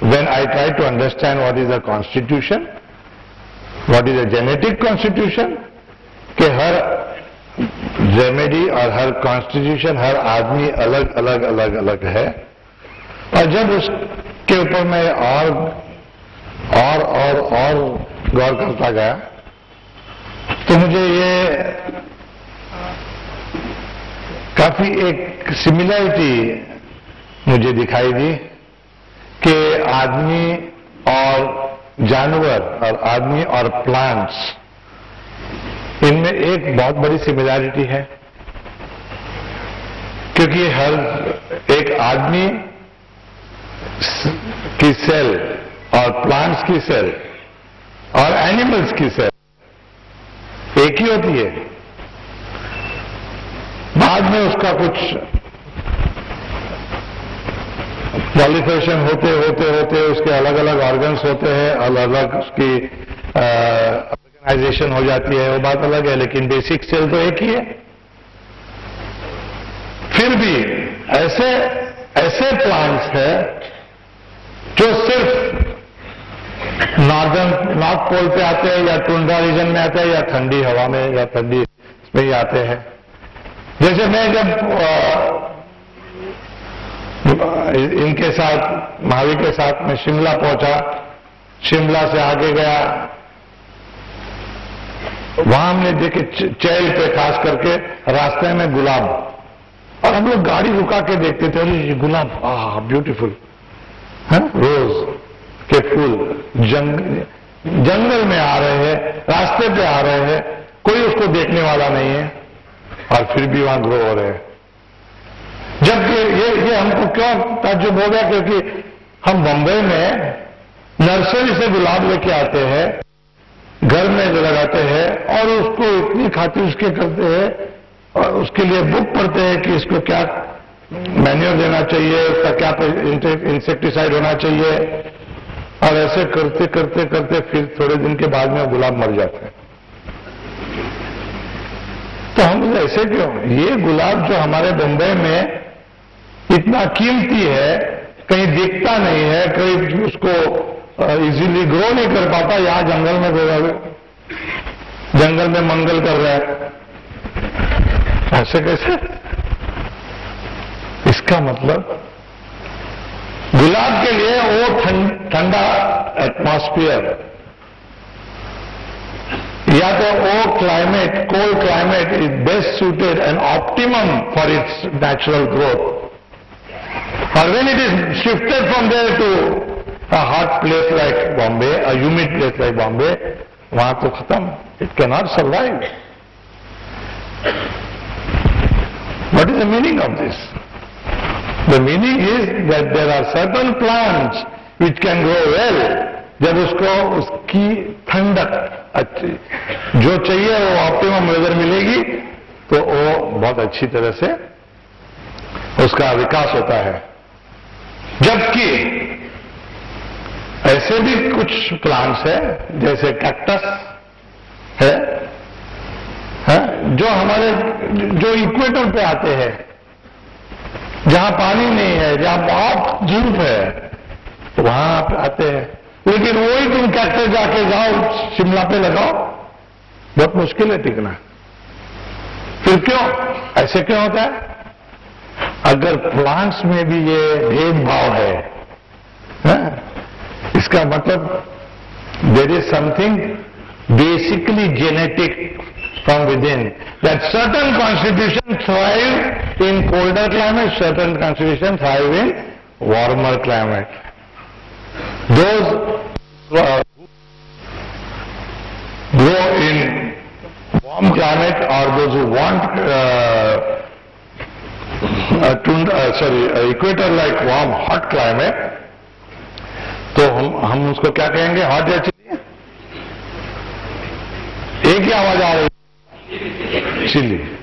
when I try to understand what is a constitution, what is a genetic constitution, कि हर remedy और हर constitution, हर आदमी अलग अलग अलग अलग है। और जब उसके ऊपर मैं और गौर करता गया तो मुझे ये काफी एक सिमिलरिटी मुझे दिखाई दी कि आदमी और जानवर और आदमी और प्लांट्स, इनमें एक बहुत बड़ी सिमिलरिटी है, क्योंकि हर एक आदमी की सेल और प्लांट्स की सेल और एनिमल्स की सेल एक ही होती है। बाद में उसका कुछ प्रोलिफरेशन होते होते होते उसके अलग अलग ऑर्गन्स होते हैं, अलग अलग उसकी ऑर्गेनाइजेशन हो जाती है, वो बात अलग है, लेकिन बेसिक सेल तो एक ही है। फिर भी ऐसे प्लांट्स है जो सिर्फ नॉर्थ पोल पे आते हैं या टुंड्रा रीजन में आते हैं या ठंडी हवा में या ठंडी में ही आते हैं। जैसे मैं जब इनके साथ, महावीर के साथ मैं शिमला पहुंचा, शिमला से आगे गया, वहां हमने देखे चैल पे खास करके रास्ते में गुलाब, और हम लोग गाड़ी रुका के देखते थे, अरे ये गुलाब, ब्यूटीफुल है, रोज के फूल जंगल में आ रहे हैं, रास्ते पे आ रहे हैं, कोई उसको देखने वाला नहीं है, और फिर भी वहां ग्रो हो रहे हैं। जबकि ये हमको क्यों ताज्जुब हो गया, क्योंकि हम बंबई में नर्सरी से गुलाब लेके आते हैं, घर में लगाते हैं और उसको इतनी खातिर उसके करते हैं और उसके लिए बुक पढ़ते हैं कि इसको क्या मैन्योर देना चाहिए, उसका क्या इंसेक्टिसाइड होना चाहिए, और ऐसे करते करते करते फिर थोड़े दिन के बाद में गुलाब मर जाते हैं। तो हम ऐसे क्यों? ये गुलाब जो हमारे बंबई में इतना कीमती है, कहीं दिखता नहीं है, कहीं उसको इजीली ग्रो नहीं कर पाता, यहां जंगल में ग्रो, जंगल में मंगल कर रहा है, ऐसे कैसे? इसका मतलब गुलाब के लिए वो ठंडा एटमॉस्फेयर या तो वो climate, cold climate is best suited and optimum for its natural growth, और when it is shifted from there to a hot place like Bombay, a humid place like Bombay, वहां तो खत्म, it cannot survive. What is the meaning of this? The meaning is that there are certain plants which can grow well, जब उसको उसकी ठंडक अच्छी जो चाहिए वो ऑप्टिमम वेदर मिलेगी तो वो बहुत अच्छी तरह से उसका विकास होता है। जबकि ऐसे भी कुछ प्लांट्स है, जैसे कैक्टस है, जो हमारे जो इक्वेटर पे आते हैं, जहां पानी नहीं है, जहां बहुत धूप है, वहां पे आते हैं, लेकिन वही तुम कैक्टस जाके जाओ शिमला पे लगाओ, बहुत मुश्किल है टिकना। फिर क्यों? ऐसे क्यों होता है? अगर प्लांट्स में भी ये भेदभाव है, इसका मतलब there is something basically genetic from within, that certain constitution thrive in colder climate, certain constitution thrive in warmer climate. Those grow in warm climate or those who want equator like warm hot climate, तो हम उसको क्या कहेंगे? Hot या chilli? एक ही आवाज आ रही है, चिली।